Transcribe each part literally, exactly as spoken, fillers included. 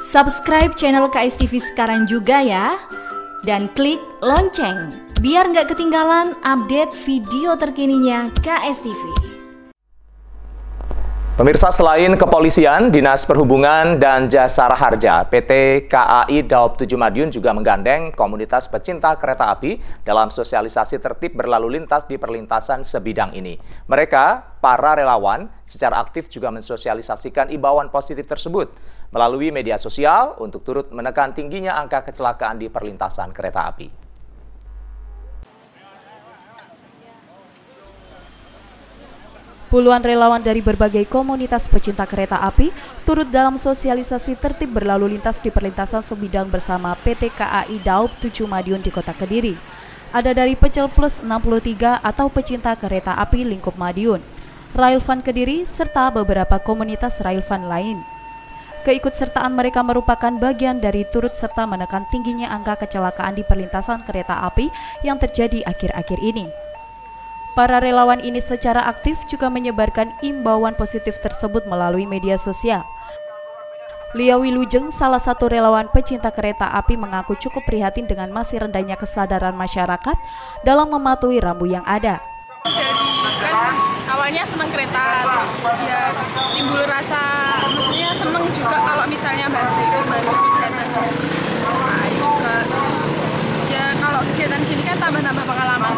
Subscribe channel K S T V sekarang juga ya. Dan klik lonceng, biar nggak ketinggalan update video terkininya K S T V. Pemirsa, selain kepolisian, Dinas Perhubungan dan Jasara Harja, P T K A I Daob tujuh Madiun juga menggandeng komunitas pecinta kereta api dalam sosialisasi tertib berlalu lintas di perlintasan sebidang ini. Mereka, para relawan, secara aktif juga mensosialisasikan imbauan positif tersebut melalui media sosial untuk turut menekan tingginya angka kecelakaan di perlintasan kereta api. Puluhan relawan dari berbagai komunitas pecinta kereta api turut dalam sosialisasi tertib berlalu lintas di perlintasan sebidang bersama P T K A I Daob tujuh Madiun di Kota Kediri. Ada dari Pecel Plus enam puluh tiga atau pecinta kereta api lingkup Madiun, Railfan Kediri, serta beberapa komunitas Railfan lain. Keikutsertaan mereka merupakan bagian dari turut serta menekan tingginya angka kecelakaan di perlintasan kereta api yang terjadi akhir-akhir ini. Para relawan ini secara aktif juga menyebarkan imbauan positif tersebut melalui media sosial. Lia Wilujeng, salah satu relawan pecinta kereta api, mengaku cukup prihatin dengan masih rendahnya kesadaran masyarakat dalam mematuhi rambu yang ada. Dari kan awalnya seneng kereta, terus ya timbul rasa, maksudnya seneng juga kalau misalnya bantu bantu kegiatan nah, juga, terus ya kalau kegiatan gini kan tambah-tambah pengalaman.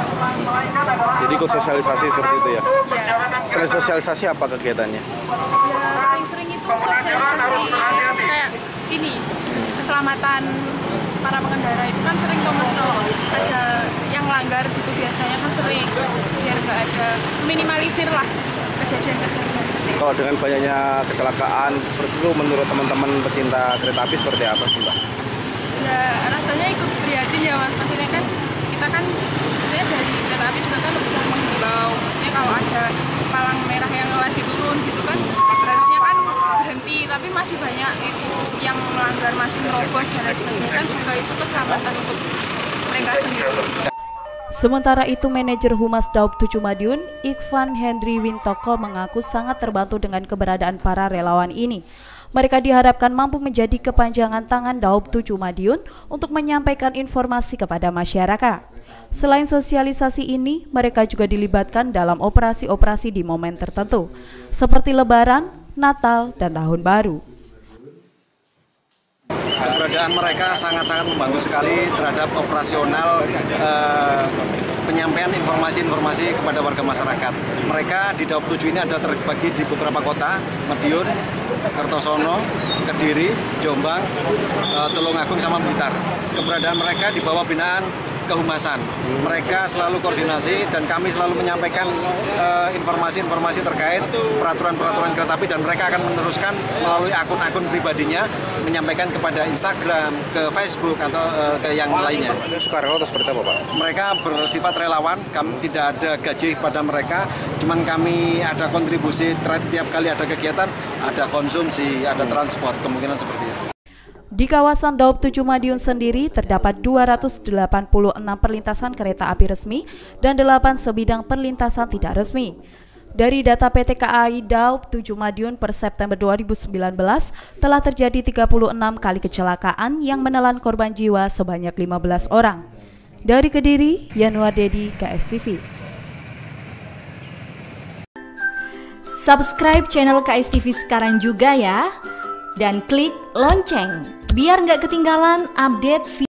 Jadi ikut sosialisasi seperti itu ya? Iya. Selain sosialisasi apa kegiatannya? Ya paling sering itu sosialisasi kayak ini, keselamatan para pengendara itu kan sering tuh mas, kalau ada yang langgar gitu biasanya kan sering, biar nggak ada, minimalisir lah kejadian-kejadian. Kalau dengan banyaknya kecelakaan seperti itu, menurut teman-teman pecinta kereta api seperti apa sih Mbak? Ya rasanya ikut prihatin ya mas, maksudnya kan kita kan saya dari kereta api juga kan udah menghimbau, maksudnya kalau ada palang merah yang lagi turun gitu kan harusnya kan berhenti, tapi masih banyak itu yang melanggar, masih merobos dan lain sebagainya, kan juga itu keselamatan untuk mereka sendiri. Sementara itu, manajer Humas Daob tujuh Madiun, Ikhvan Hendri Wintoko, mengaku sangat terbantu dengan keberadaan para relawan ini. Mereka diharapkan mampu menjadi kepanjangan tangan Daob tujuh Madiun untuk menyampaikan informasi kepada masyarakat. Selain sosialisasi ini, mereka juga dilibatkan dalam operasi-operasi di momen tertentu, seperti Lebaran, Natal, dan Tahun Baru. Keberadaan mereka sangat-sangat membantu sekali terhadap operasional eh, penyampaian informasi-informasi kepada warga masyarakat. Mereka di Daob tujuh ini ada terbagi di beberapa kota, Madiun, Kertosono, Kediri, Jombang, eh, Tulungagung, sama Blitar. Keberadaan mereka di bawah binaan kehumasan. Mereka selalu koordinasi dan kami selalu menyampaikan informasi-informasi uh, terkait peraturan-peraturan kereta api, dan mereka akan meneruskan melalui akun-akun pribadinya menyampaikan kepada Instagram, ke Facebook, atau uh, ke yang lainnya. Sukarela atau seperti apa Pak? Mereka bersifat relawan, kami tidak ada gaji pada mereka, cuman kami ada kontribusi tiap kali ada kegiatan, ada konsumsi, ada transport, kemungkinan seperti itu. Di kawasan Daob tujuh Madiun sendiri terdapat dua ratus delapan puluh enam perlintasan kereta api resmi dan delapan sebidang perlintasan tidak resmi. Dari data P T K A I Daob tujuh Madiun per September dua ribu sembilan belas, telah terjadi tiga puluh enam kali kecelakaan yang menelan korban jiwa sebanyak lima belas orang. Dari Kediri, Yanuar Dedi, K S T V. Subscribe channel K S T V sekarang juga ya. Dan klik lonceng, biar nggak ketinggalan update video